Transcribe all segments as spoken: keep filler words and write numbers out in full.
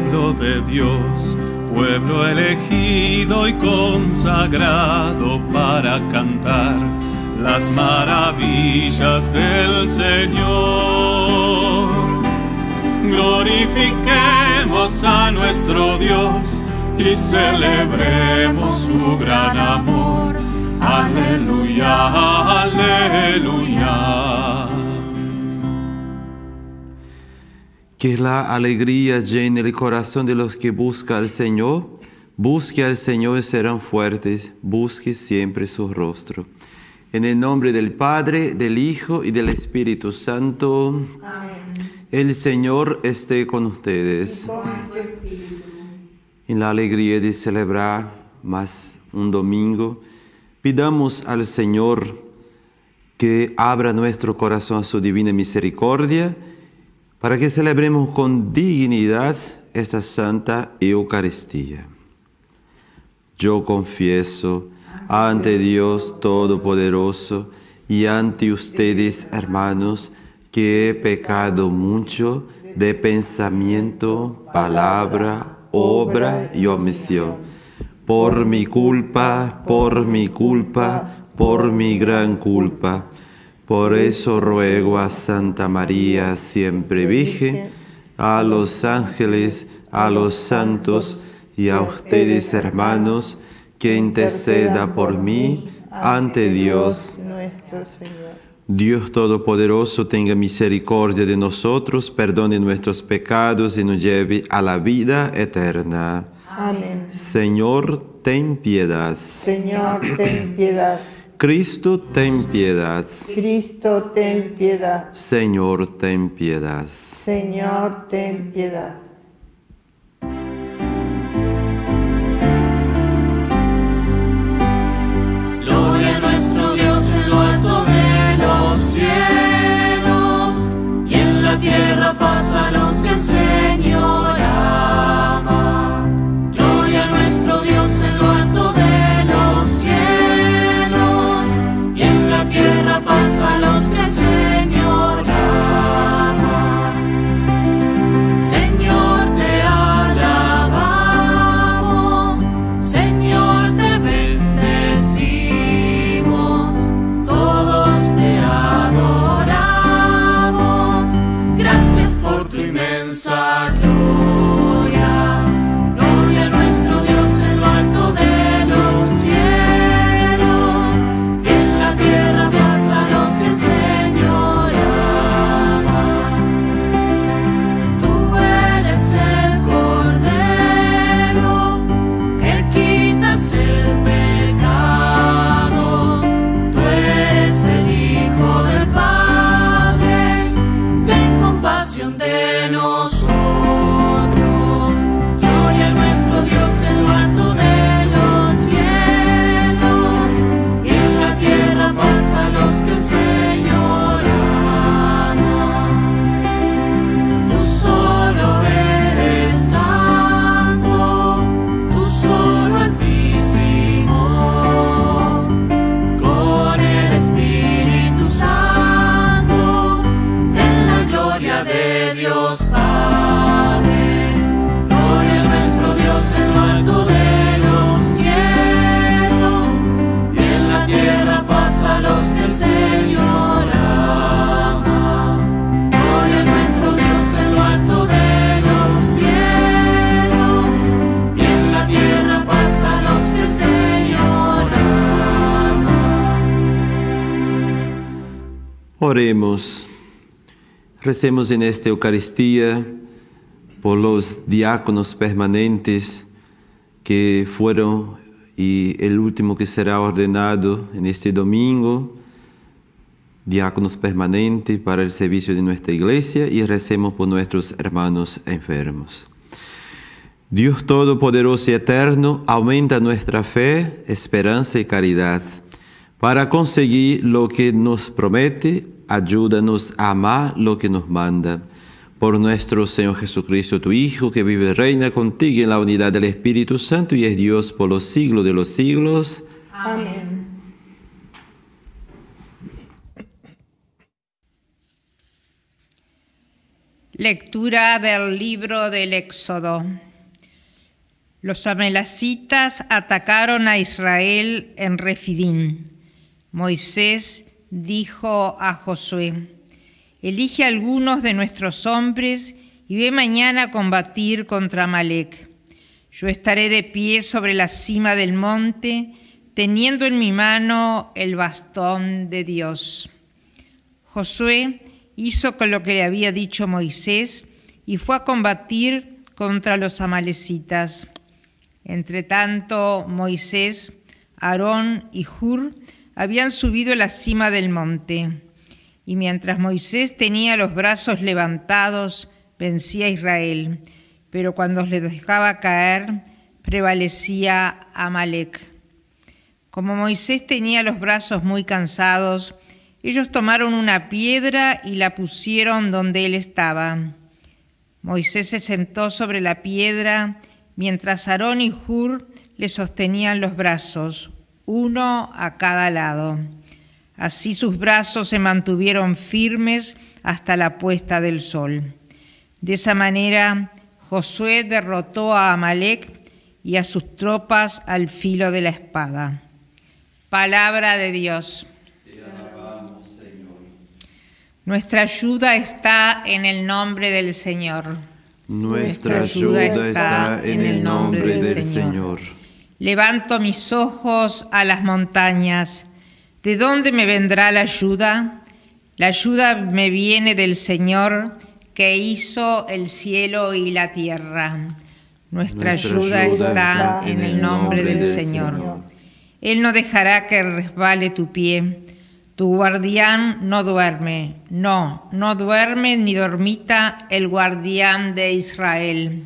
pueblo de Dios, pueblo elegido y consagrado para cantar las maravillas del Señor. Glorifiquemos a nuestro Dios y celebremos su gran amor. Aleluya, aleluya. Que la alegría llene el corazón de los que buscan al Señor. Busque al Señor y serán fuertes. Busque siempre su rostro. En el nombre del Padre, del Hijo y del Espíritu Santo. Amén. El Señor esté con ustedes. Y con tu espíritu. En la alegría de celebrar más un domingo, pidamos al Señor que abra nuestro corazón a su divina misericordia, para que celebremos con dignidad esta Santa Eucaristía. Yo confieso ante Dios Todopoderoso y ante ustedes, hermanos, que he pecado mucho de pensamiento, palabra, obra y omisión. Por mi culpa, por mi culpa, por mi gran culpa. Por eso ruego a Santa María, siempre Virgen, a los ángeles, a los santos y a ustedes, hermanos, que interceda por mí ante Dios nuestro Señor. Dios Todopoderoso tenga misericordia de nosotros, perdone nuestros pecados y nos lleve a la vida eterna. Amén. Señor, ten piedad. Señor, ten piedad. Cristo, ten piedad. Cristo, ten piedad. Señor, ten piedad. Señor, ten piedad. Gloria a nuestro Dios en lo alto de los cielos, y en la tierra paz a los que el Señor ama. Gloria a nuestro Dios en lo alto de los cielos, y en la tierra paz a los que el Señor ama. Señor, te alabamos, Señor, te bendecimos, todos te adoramos. Gracias por tu inmensa gloria. Gloria a nuestro Dios en lo alto de los cielos, y en la tierra paz a los que el Señor ama. Tú eres el Cordero que quitas el pecado. Tú eres el Hijo del Padre. Ten compasión de nosotros. Gloria a nuestro Dios en lo alto de los cielos, y en la tierra paz a los que el Señor ama. Tú solo eres santo, tú solo altísimo, con el Espíritu Santo, en la gloria de Dios Padre. Gloria a nuestro Dios en lo alto de los cielos, y en la tierra paz a los que el Señor ama. Gloria a nuestro Dios en lo alto de los cielos, y en la tierra paz a los que el Señor ama. Oremos. Recemos en esta Eucaristía por los diáconos permanentes que fueron y el último que será ordenado en este domingo, diáconos permanentes para el servicio de nuestra iglesia, y recemos por nuestros hermanos enfermos. Dios Todopoderoso y Eterno, aumenta nuestra fe, esperanza y caridad. Para conseguir lo que nos promete, ayúdanos a amar lo que nos manda. Por nuestro Señor Jesucristo, tu Hijo, que vive y reina contigo en la unidad del Espíritu Santo y es Dios por los siglos de los siglos. Amén. Lectura del libro del Éxodo. Los amalecitas atacaron a Israel en Refidim. Moisés dijo a Josué: elige a algunos de nuestros hombres y ve mañana a combatir contra Amalec. Yo estaré de pie sobre la cima del monte, teniendo en mi mano el bastón de Dios. Josué hizo con lo que le había dicho Moisés y fue a combatir contra los amalecitas. Entretanto, Moisés, Aarón y Hur habían subido a la cima del monte. Y mientras Moisés tenía los brazos levantados, vencía a Israel, pero cuando le dejaba caer, prevalecía Amalec. Como Moisés tenía los brazos muy cansados, ellos tomaron una piedra y la pusieron donde él estaba. Moisés se sentó sobre la piedra, mientras Aarón y Hur le sostenían los brazos, uno a cada lado. Así sus brazos se mantuvieron firmes hasta la puesta del sol. De esa manera, Josué derrotó a Amalec y a sus tropas al filo de la espada. Palabra de Dios. Te alabamos, Señor. Nuestra ayuda está en el nombre del Señor. Nuestra ayuda está en el nombre del Señor. Levanto mis ojos a las montañas. ¿De dónde me vendrá la ayuda? La ayuda me viene del Señor, que hizo el cielo y la tierra. Nuestra, Nuestra ayuda, ayuda está en el nombre del, del Señor. Señor. Él no dejará que resbale tu pie. Tu guardián no duerme. No, no duerme ni dormita el guardián de Israel.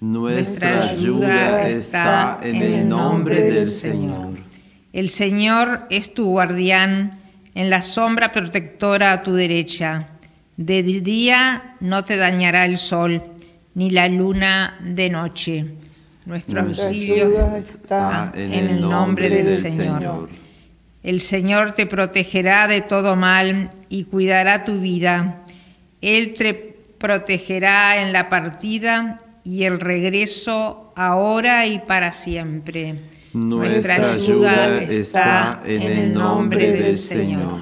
Nuestra ayuda está en el nombre del Señor. El Señor es tu guardián, en la sombra protectora a tu derecha. De día no te dañará el sol, ni la luna de noche. Nuestro auxilio está en el nombre del Señor. El Señor te protegerá de todo mal y cuidará tu vida. Él te protegerá en la partida y el regreso, ahora y para siempre. Nuestra ayuda está en el nombre del Señor.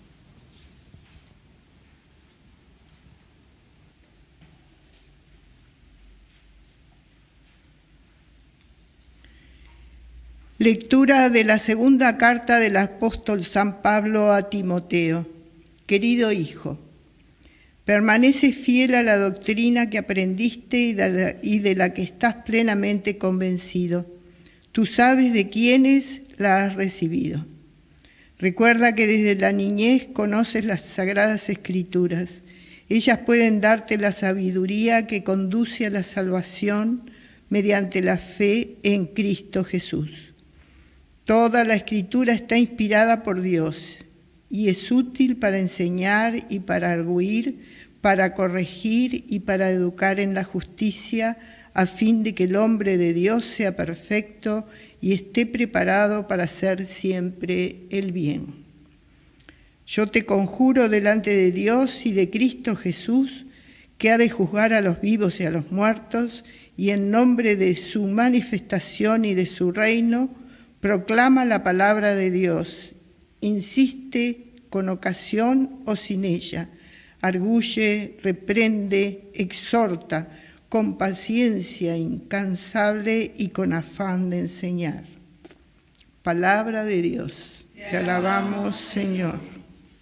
Lectura de la segunda carta del apóstol San Pablo a Timoteo. Querido hijo, permanece fiel a la doctrina que aprendiste y de la, y de la que estás plenamente convencido. Tú sabes de quiénes la has recibido. Recuerda que desde la niñez conoces las Sagradas Escrituras. Ellas pueden darte la sabiduría que conduce a la salvación mediante la fe en Cristo Jesús. Toda la Escritura está inspirada por Dios y es útil para enseñar y para arguir, para corregir y para educar en la justicia, a fin de que el hombre de Dios sea perfecto y esté preparado para hacer siempre el bien. Yo te conjuro delante de Dios y de Cristo Jesús, que ha de juzgar a los vivos y a los muertos, y en nombre de su manifestación y de su reino, proclama la palabra de Dios, insiste con ocasión o sin ella, arguye, reprende, exhorta, con paciencia incansable y con afán de enseñar. Palabra de Dios. Te alabamos, Señor.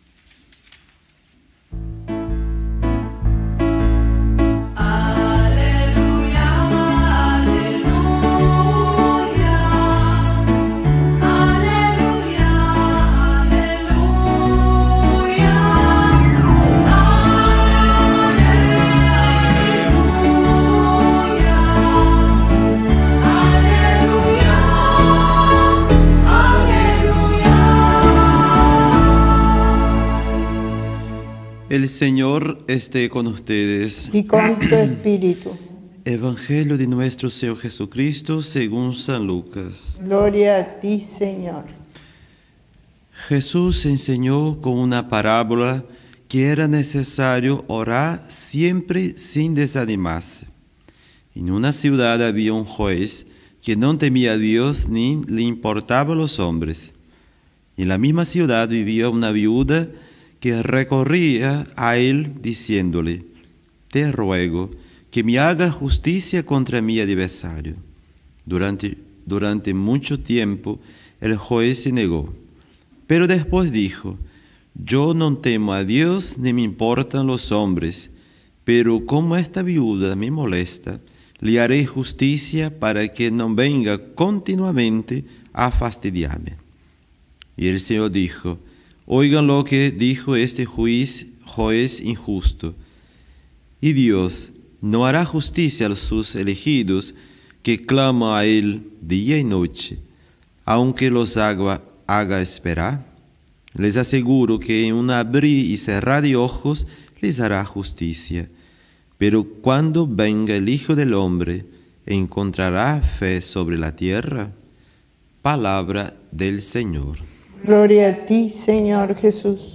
El Señor esté con ustedes. Y con tu espíritu. Evangelio de nuestro Señor Jesucristo según San Lucas. Gloria a ti, Señor. Jesús enseñó con una parábola que era necesario orar siempre sin desanimarse. En una ciudad había un juez que no temía a Dios ni le importaban los hombres. En la misma ciudad vivía una viuda que recorría a él diciéndole: te ruego que me haga justicia contra mi adversario. Durante, durante mucho tiempo el juez se negó, pero después dijo: yo no temo a Dios ni me importan los hombres, pero como esta viuda me molesta, le haré justicia para que no venga continuamente a fastidiarme. Y el Señor dijo: oigan lo que dijo este juez, juez injusto. Y Dios no hará justicia a sus elegidos que claman a Él día y noche, aunque los haga, haga esperar. Les aseguro que en un abrir y cerrar de ojos les hará justicia. Pero cuando venga el Hijo del Hombre, ¿encontrará fe sobre la tierra? Palabra del Señor. Gloria a ti, Señor Jesús.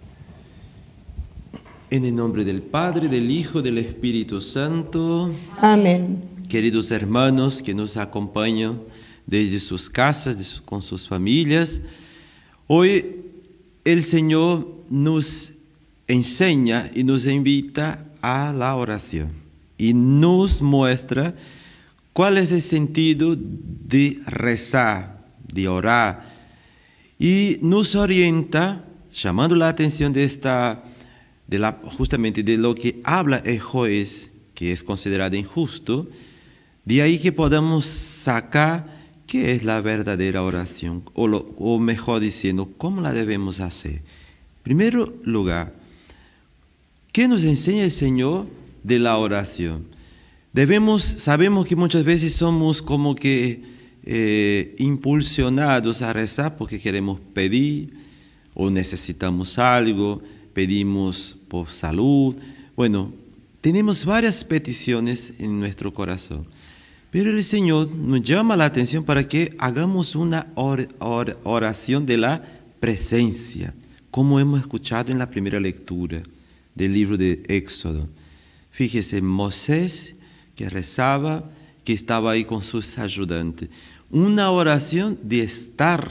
En el nombre del Padre, del Hijo y del Espíritu Santo. Amén. Queridos hermanos que nos acompañan desde sus casas, de sus, con sus familias, hoy el Señor nos enseña y nos invita a la oración y nos muestra cuál es el sentido de rezar, de orar, y nos orienta, llamando la atención de esta, de la, justamente de lo que habla el juez, que es considerado injusto. De ahí que podamos sacar qué es la verdadera oración, o, lo, o mejor diciendo, cómo la debemos hacer. En primer lugar, ¿qué nos enseña el Señor de la oración? Debemos, sabemos que muchas veces somos como que eh, impulsionados a rezar porque queremos pedir o necesitamos algo, pedimos por salud. Bueno, tenemos varias peticiones en nuestro corazón. Pero el Señor nos llama la atención para que hagamos una or, or, oración de la presencia, como hemos escuchado en la primera lectura del libro de Éxodo. Fíjese, Moisés que rezaba, que estaba ahí con sus ayudantes. Una oración de estar.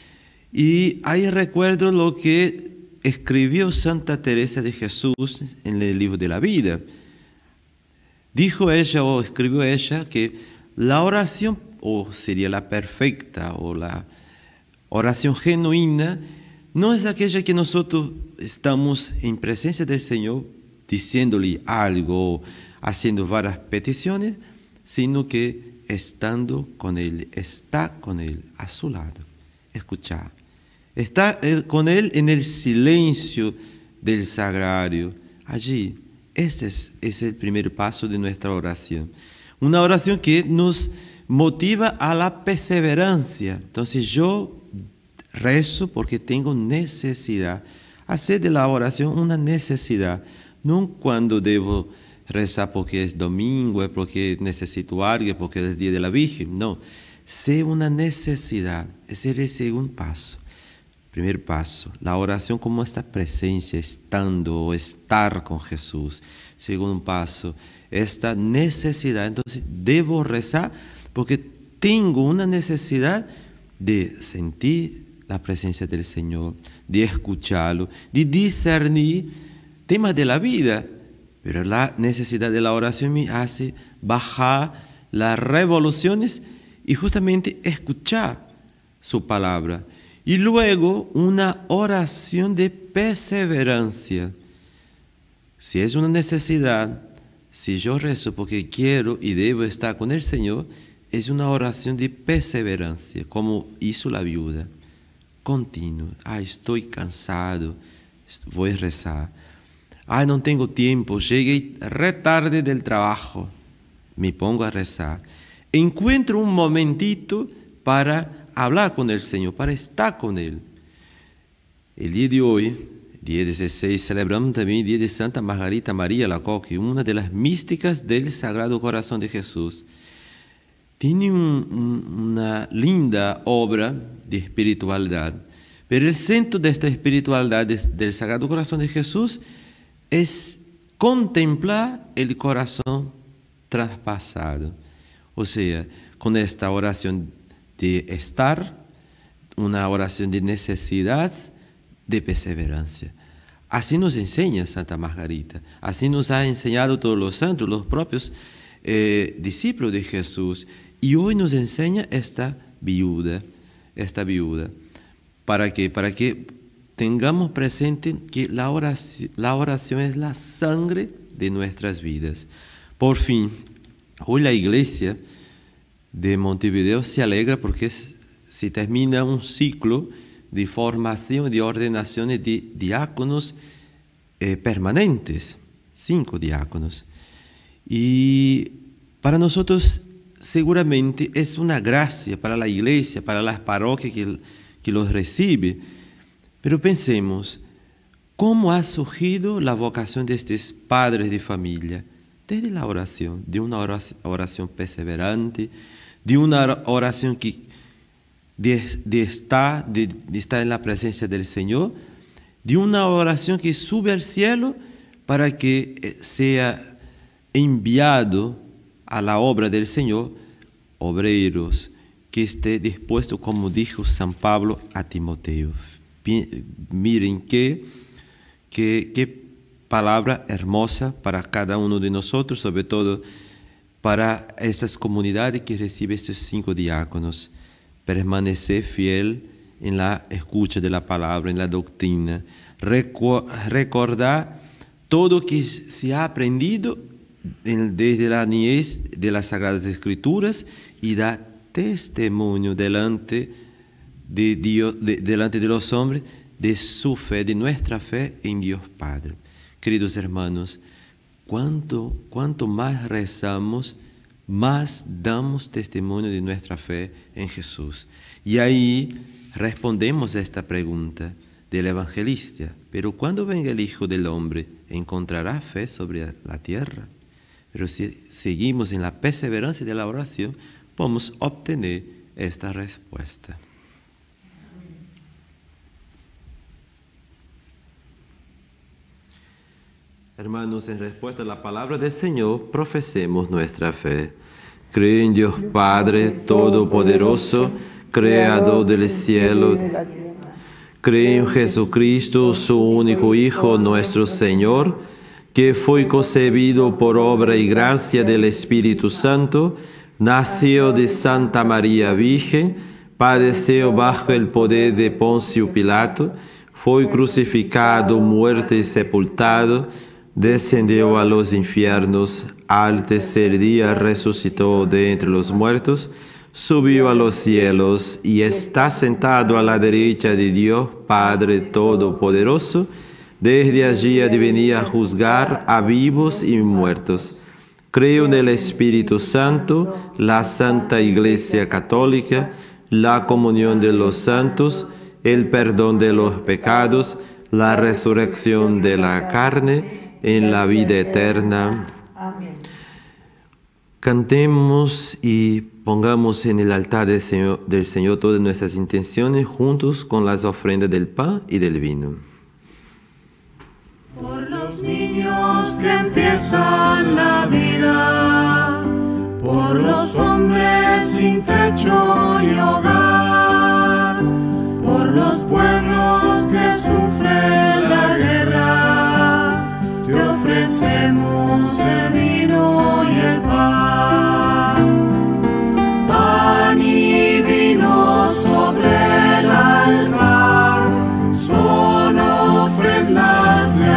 Y ahí recuerdo lo que escribió Santa Teresa de Jesús en el libro de la vida. Dijo ella, o escribió ella, que la oración, o sería la perfecta, o la oración genuina, no es aquella que nosotros estamos en presencia del Señor diciéndole algo, haciendo varias peticiones, sino que estando con Él, está con Él, a su lado, escuchar. Está con Él en el silencio del sagrario, allí. Ese es, es el primer paso de nuestra oración. Una oración que nos motiva a la perseverancia. Entonces yo rezo porque tengo necesidad. Hacer de la oración una necesidad. No cuando debo rezar porque es domingo, porque necesito algo, porque es día de la Virgen. No, sé una necesidad. Ese es el segundo paso. Primer paso, la oración como esta presencia, estando o estar con Jesús. Segundo paso, esta necesidad. Entonces, debo rezar porque tengo una necesidad de sentir la presencia del Señor, de escucharlo, de discernir temas de la vida. Pero la necesidad de la oración me hace bajar las revoluciones y justamente escuchar su palabra. Y luego una oración de perseverancia. Si es una necesidad, si yo rezo porque quiero y debo estar con el Señor, es una oración de perseverancia, como hizo la viuda. Continuo. Ah, estoy cansado, voy a rezar. Ah, no tengo tiempo, llegué re tarde del trabajo, me pongo a rezar. Encuentro un momentito para hablar con el Señor, para estar con Él. El día de hoy, día dieciséis, celebramos también el día de Santa Margarita María Alacoque, una de las místicas del Sagrado Corazón de Jesús. Tiene un, un, una linda obra de espiritualidad, Pero el centro de esta espiritualidad del Sagrado Corazón de Jesús es contemplar el corazón traspasado. O sea, con esta oración de estar, una oración de necesidad, de perseverancia. Así nos enseña Santa Margarita, así nos ha enseñado todos los santos, los propios eh, discípulos de Jesús. Y hoy nos enseña esta viuda, esta viuda. ¿Para qué? Para que tengamos presente que la oración, la oración es la sangre de nuestras vidas. Por fin, hoy la iglesia de Montevideo se alegra porque se termina un ciclo de formación y de ordenaciones de diáconos eh, permanentes, cinco diáconos. Y para nosotros seguramente es una gracia para la iglesia, para las parroquias que, que los recibe. Pero pensemos, ¿cómo ha surgido la vocación de estos padres de familia? Desde la oración, de una oración, oración perseverante, de una oración que de, de, estar, de, de estar en la presencia del Señor, de una oración que sube al cielo para que sea enviado a la obra del Señor obreros que esté dispuesto, como dijo San Pablo a Timoteo. Miren qué, qué, qué palabra hermosa para cada uno de nosotros, sobre todo para esas comunidades que reciben estos cinco diáconos. Permanecer fiel en la escucha de la palabra, en la doctrina. Recordar todo que se ha aprendido desde la niñez de las Sagradas Escrituras y dar testimonio delante de Dios, de, delante de los hombres, de su fe, de nuestra fe en Dios Padre. Queridos hermanos, cuanto, cuanto más rezamos, más damos testimonio de nuestra fe en Jesús. Y ahí respondemos a esta pregunta del evangelista. Pero cuando venga el Hijo del Hombre, ¿encontrará fe sobre la tierra? Pero si seguimos en la perseverancia de la oración, podemos obtener esta respuesta. Hermanos, en respuesta a la palabra del Señor, profesemos nuestra fe. Creo en Dios Padre Todopoderoso, Creador del cielo. Creo en Jesucristo, su único Hijo, nuestro Señor, que fue concebido por obra y gracia del Espíritu Santo, nació de Santa María Virgen, padeció bajo el poder de Poncio Pilato, fue crucificado, muerto y sepultado, descendió a los infiernos, al tercer día resucitó de entre los muertos, subió a los cielos y está sentado a la derecha de Dios Padre Todopoderoso. Desde allí ha de venir a juzgar a vivos y muertos. Creo en el Espíritu Santo, la Santa Iglesia Católica, la comunión de los santos, el perdón de los pecados, la resurrección de la carne, en la vida eterna. Amén. Cantemos y pongamos en el altar del Señor, del Señor todas nuestras intenciones juntos con las ofrendas del pan y del vino. Por los niños que empiezan la vida, por los hombres sin techo ni hogar, por los pueblos que sufren la guerra, te ofrecemos el vino y el pan, pan y vino sobre el altar, son ofrendas de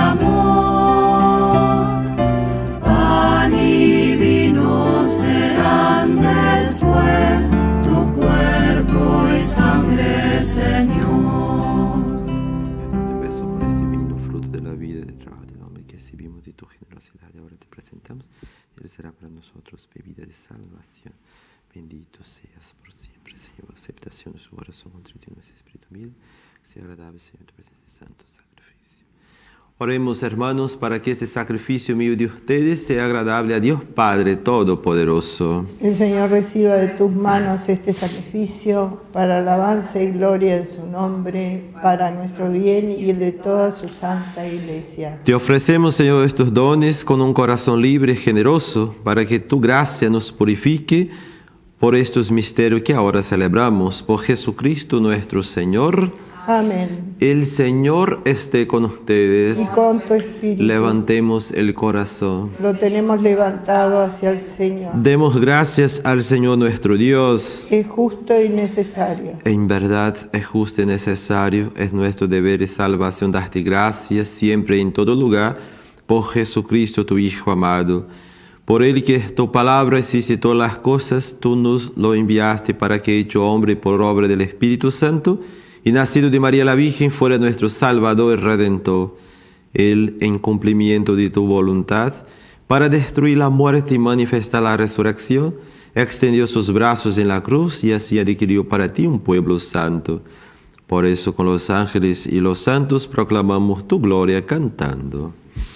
amor. Pan y vino serán después tu cuerpo y sangre, Señor. Te beso por este vino, fruto de la vida y del trabajo del hombre que recibimos de tu generosidad y ahora te presentamos. Él será para nosotros bebida de salvación. Bendito seas por siempre, Señor. Aceptación de su corazón, contrito en nuestro espíritu humilde. Sea agradable, Señor, tu presencia, santo sacrificio. Oremos, hermanos, para que este sacrificio mío de ustedes sea agradable a Dios Padre Todopoderoso. El Señor reciba de tus manos este sacrificio para alabanza y gloria de su nombre, para nuestro bien y el de toda su santa Iglesia. Te ofrecemos, Señor, estos dones con un corazón libre y generoso, para que tu gracia nos purifique por estos misterios que ahora celebramos. Por Jesucristo nuestro Señor. Amén. El Señor esté con ustedes. Y con tu espíritu. Levantemos el corazón. Lo tenemos levantado hacia el Señor. Demos gracias al Señor nuestro Dios. Es justo y necesario. En verdad es justo y necesario, es nuestro deber y salvación darte gracias siempre y en todo lugar, por Jesucristo tu Hijo amado. Por Él que tu palabra existe todas las cosas, tú nos lo enviaste para que, hecho hombre por obra del Espíritu Santo, y nacido de María la Virgen, fuera nuestro Salvador y Redentor. Él, en cumplimiento de tu voluntad, para destruir la muerte y manifestar la resurrección, extendió sus brazos en la cruz y así adquirió para ti un pueblo santo. Por eso con los ángeles y los santos proclamamos tu gloria cantando.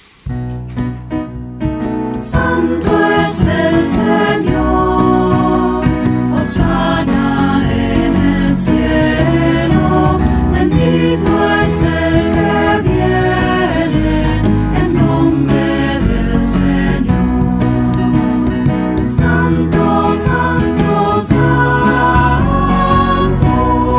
Santo es el Señor, hosana en el cielo, bendito es el que viene en nombre del Señor. Santo, santo, santo.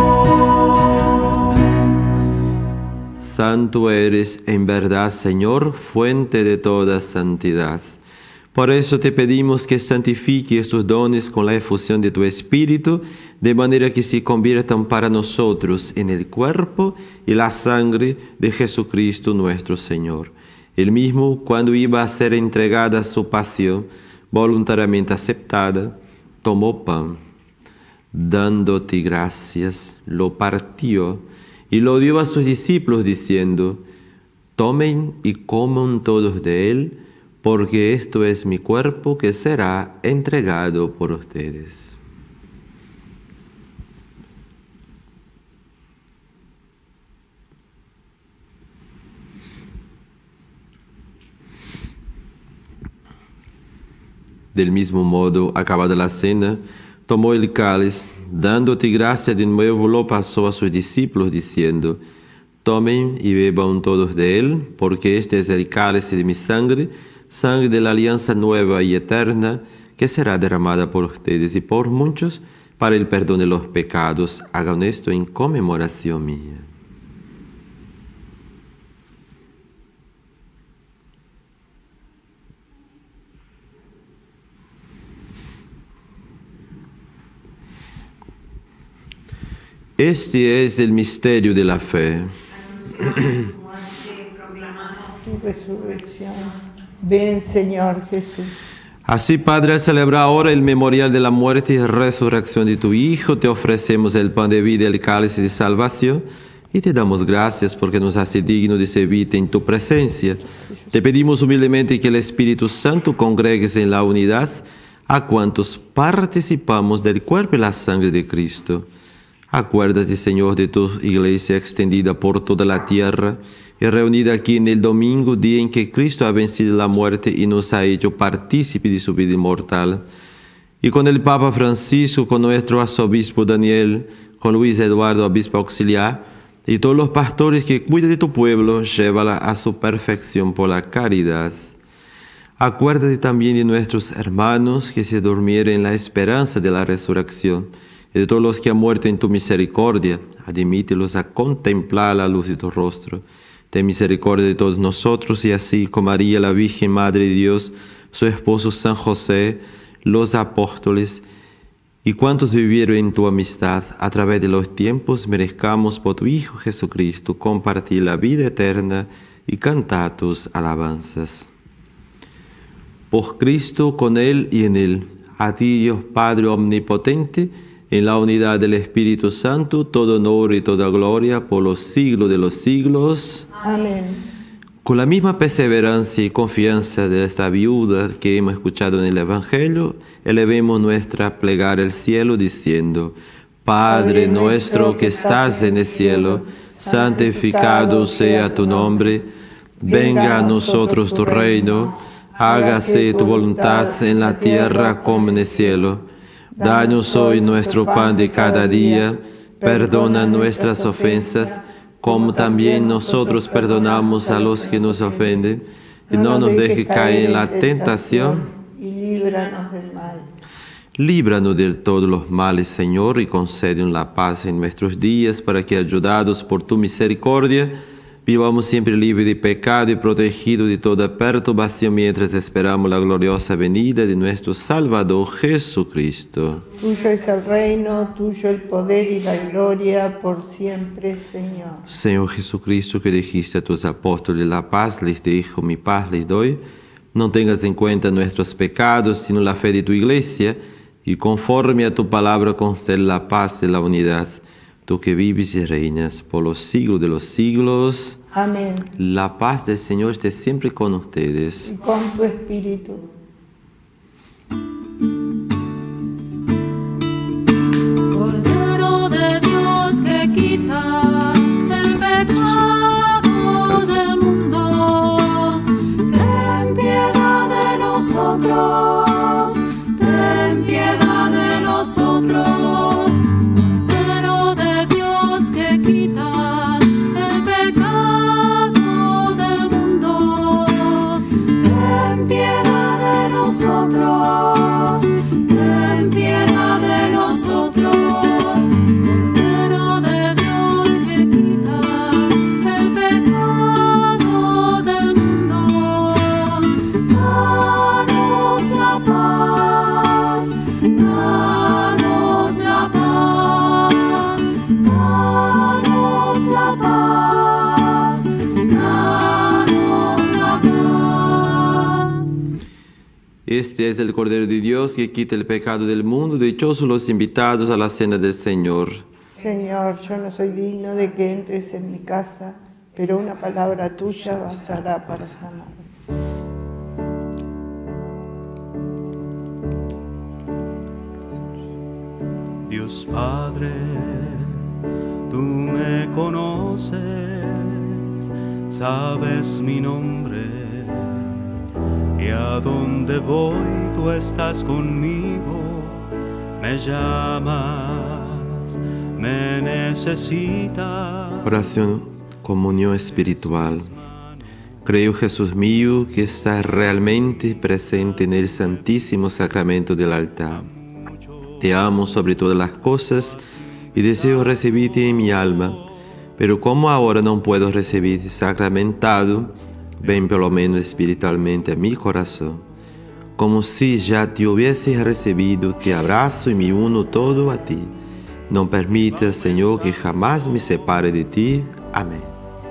Santo eres en verdad, Señor, fuente de toda santidad. Por eso te pedimos que santifique estos dones con la efusión de tu Espíritu, de manera que se conviertan para nosotros en el cuerpo y la sangre de Jesucristo nuestro Señor. Él mismo, cuando iba a ser entregada a su pasión, voluntariamente aceptada, tomó pan, dándote gracias, lo partió y lo dio a sus discípulos diciendo: tomen y coman todos de él, porque esto es mi cuerpo que será entregado por ustedes. Del mismo modo, acabada la cena, tomó el cáliz, dándote gracia de nuevo, lo pasó a sus discípulos diciendo: tomen y beban todos de él, porque este es el cáliz de mi sangre, sangre de la alianza nueva y eterna, que será derramada por ustedes y por muchos para el perdón de los pecados. Hagan esto en conmemoración mía. Este es el misterio de la fe. Tu resurrección. Ven, Señor Jesús. Así, Padre, al celebrar ahora el memorial de la muerte y resurrección de tu Hijo, te ofrecemos el pan de vida y el cáliz de salvación, y te damos gracias porque nos hace digno de servirte en tu presencia. Te pedimos humildemente que el Espíritu Santo congregues en la unidad a cuantos participamos del cuerpo y la sangre de Cristo. Acuérdate, Señor, de tu iglesia extendida por toda la tierra y reunida aquí en el domingo, día en que Cristo ha vencido la muerte y nos ha hecho partícipe de su vida inmortal. Y con el Papa Francisco, con nuestro arzobispo Daniel, con Luis Eduardo, obispo auxiliar, y todos los pastores que cuidan de tu pueblo, llévala a su perfección por la caridad. Acuérdate también de nuestros hermanos que se durmieron en la esperanza de la resurrección, y de todos los que han muerto en tu misericordia. Admítelos a contemplar la luz de tu rostro. Ten misericordia de todos nosotros, y así con María, la Virgen Madre de Dios, su esposo San José, los apóstoles y cuantos vivieron en tu amistad a través de los tiempos, merezcamos por tu Hijo Jesucristo compartir la vida eterna y cantar tus alabanzas. Por Cristo, con Él y en Él, a ti, Dios Padre omnipotente, en la unidad del Espíritu Santo, todo honor y toda gloria por los siglos de los siglos. Amén. Con la misma perseverancia y confianza de esta viuda que hemos escuchado en el Evangelio, elevemos nuestra plegaria al cielo diciendo: Padre nuestro que estás en el cielo, santificado sea tu nombre. Venga a nosotros tu reino, hágase tu voluntad en la tierra como en el cielo. Danos hoy nuestro pan de cada día, perdona nuestras ofensas, como también nosotros perdonamos a los que nos ofenden, y no nos dejes caer en la tentación, y líbranos del mal. Líbranos de todos los males, Señor, y concédenos la paz en nuestros días, para que, ayudados por tu misericordia, vivamos siempre libres de pecado y protegidos de toda perturbación, mientras esperamos la gloriosa venida de nuestro Salvador Jesucristo. Tuyo es el reino, tuyo el poder y la gloria por siempre, Señor. Señor Jesucristo, que dijiste a tus apóstoles, la paz les dejo, mi paz les doy, no tengas en cuenta nuestros pecados, sino la fe de tu iglesia, y conforme a tu palabra concede la paz y la unidad. Tú que vives y reinas por los siglos de los siglos. Amén. La paz del Señor esté siempre con ustedes. Y con tu espíritu. Cordero de Dios que quitas el pecado del mundo, ten piedad de nosotros, ten piedad de nosotros. Nosotros, ten piedad de nosotros, Cordero de Dios que quitas el pecado del mundo, danos la paz, danos la paz, danos la paz, danos la paz. Este es el Cordero de Dios que quita el pecado del mundo. Dichosos los invitados a la cena del Señor. Señor, yo no soy digno de que entres en mi casa, pero una palabra tuya bastará para sanar. Dios Padre, tú me conoces, sabes mi nombre. Y a donde voy, tú estás conmigo, me llamas, me necesitas. Oración, comunión espiritual. Creo, Jesús mío, que estás realmente presente en el Santísimo Sacramento del altar. Te amo sobre todas las cosas y deseo recibirte en mi alma, pero como ahora no puedo recibirte sacramentado, ven por lo menos espiritualmente a mi corazón. Como si ya te hubiese recibido, te abrazo y me uno todo a ti. No permitas, Señor, que jamás me separe de ti. Amén.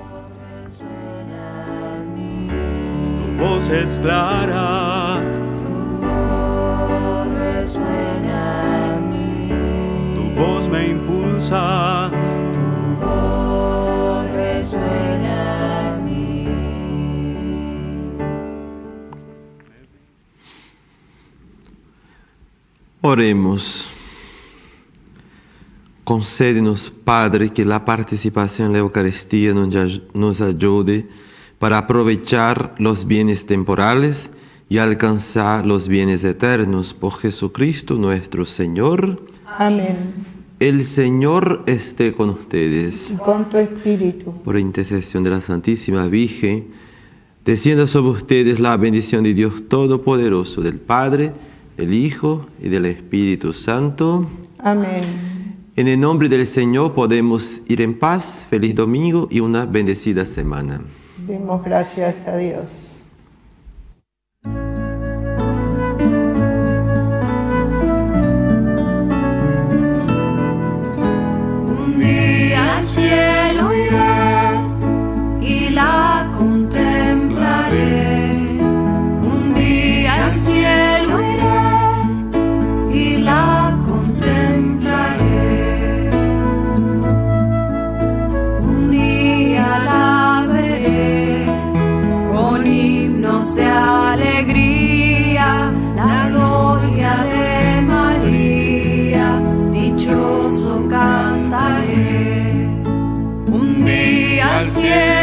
Tu voz es clara, Tu voz resuena en mí, tu voz me impulsa, tu voz resuena en mí. Oremos. Concédenos, Padre, que la participación en la Eucaristía nos ayude para aprovechar los bienes temporales y alcanzar los bienes eternos por Jesucristo nuestro Señor. Amén. El Señor esté con ustedes. Y con tu espíritu. Por intercesión de la Santísima Virgen, descienda sobre ustedes la bendición de Dios Todopoderoso, del Padre, del Hijo y del Espíritu Santo. Amén. En el nombre del Señor podemos ir en paz. Feliz domingo y una bendecida semana. Demos gracias a Dios. Un día al cielo iré y la contemplaré. Un día al cielo iré y la contemplaré. Un día la veré con himnos de alegría, la gloria de María, dichoso cantaré. Un día al cielo